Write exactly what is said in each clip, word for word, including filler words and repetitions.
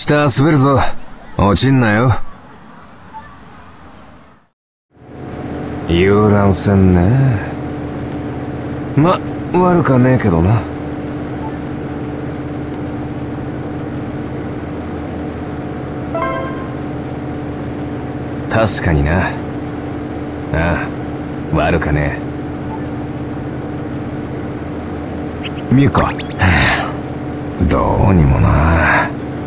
下滑るぞ。落ちんなよ。遊覧船ね。ま、悪かねえけどな。確かにな。ああ、悪かねえ。ミカ。どうにもな。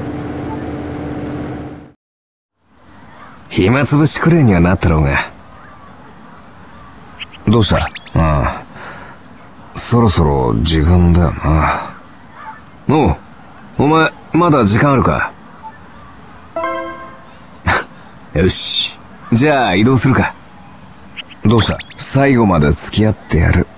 暇つぶしくらいにはなったろうが。どうした？ああ、そろそろ時間だよな。おう、お前、まだ時間あるか？よし。じゃあ移動するか。どうした？最後まで付き合ってやる。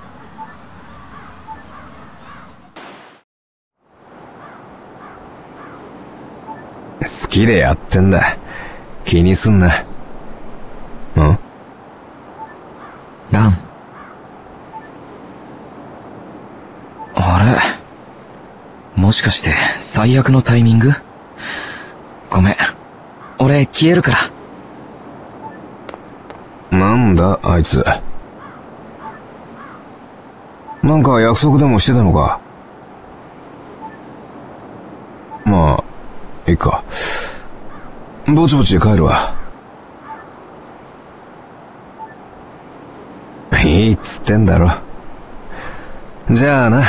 好きでやってんだ。気にすんな。ん？ ラン。あれ？もしかして最悪のタイミング？ごめん。俺消えるから。 なんだあいつ。なんか約束でもしてたのか？まあいいか。ぼちぼち帰るわ。いいっつってんだろ。じゃあな。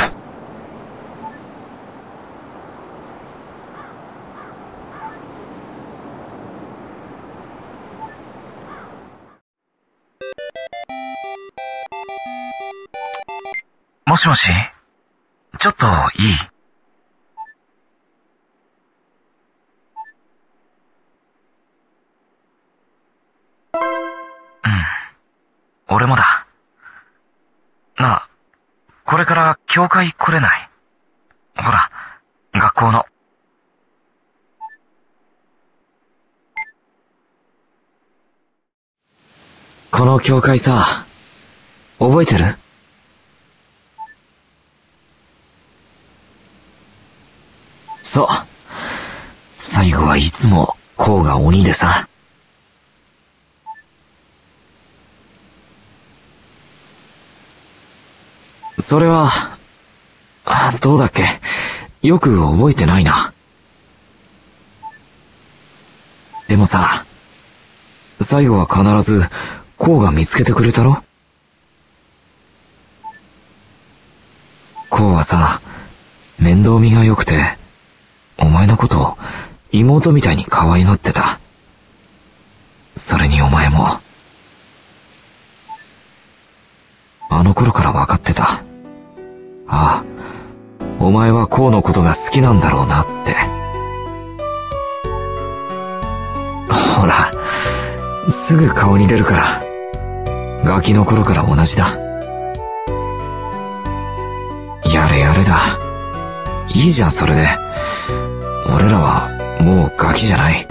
もしもし？ちょっといい？うん。俺もだ。なあ、これから教会来れない？ほら、学校の。この教会さ、覚えてる？そう。最後はいつもこうが鬼でさ。それは、あ、どうだっけ？よく覚えてないな。でもさ、最後は必ずこうが見つけてくれたろ？こうはさ、面倒見が良くて、お前のことを妹みたいに可愛がってた。それにお前も。あの頃から分かってた。ああ、お前はこうのことが好きなんだろうなって。ほら、すぐ顔に出るから。ガキの頃から同じだ。やれやれだ。いいじゃん、それで。俺らはもうガキじゃない。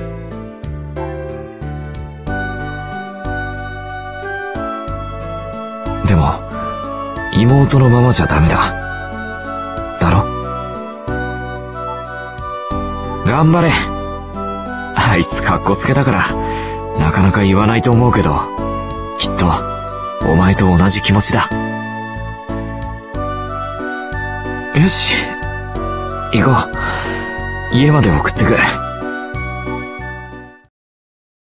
でも、妹のままじゃダメだ。だろ？頑張れ。あいつカッコつけだから、なかなか言わないと思うけど、きっと、お前と同じ気持ちだ。よし、行こう。家まで送ってく。